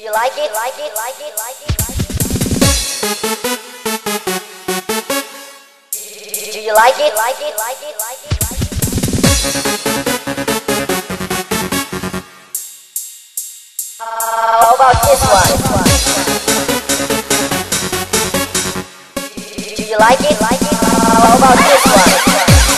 you like it? Like it? Like it? Like it? Do you like it? Like it? Like it? Like it? Like it? How about this one? Do you like it? Like it? How about this one?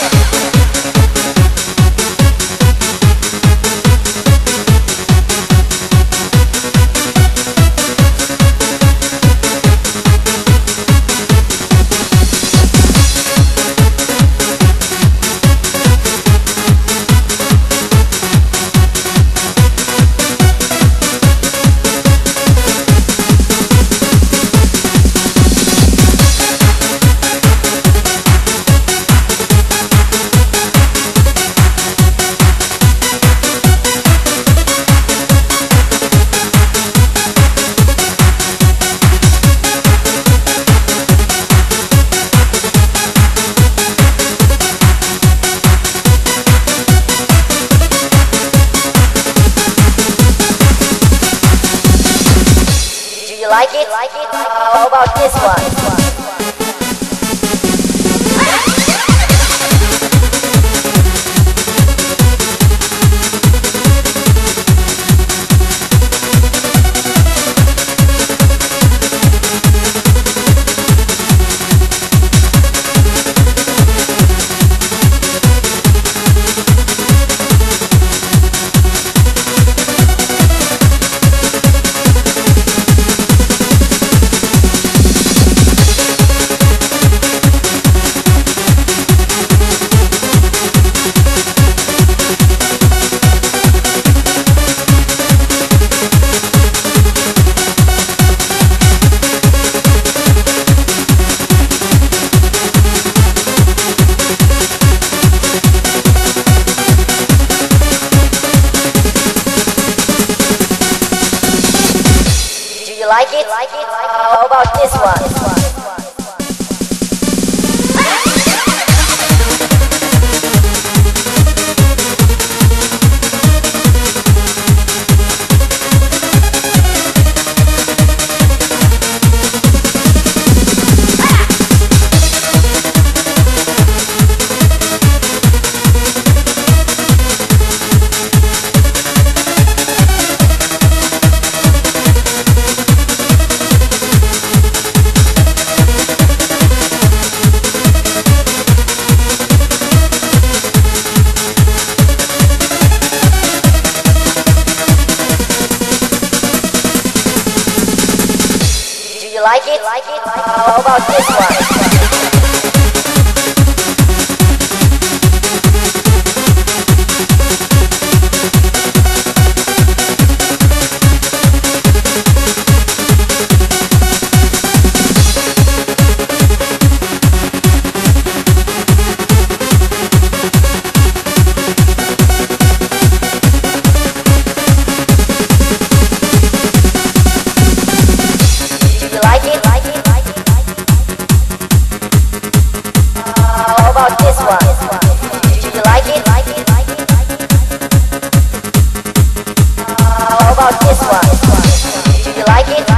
You like it? Like it? How about this one? You like it? Like it? How about this one? You like it? Like it? How about this one? This one. Do you like it? Like it? Like it? Like it? How about this one? Do you like it?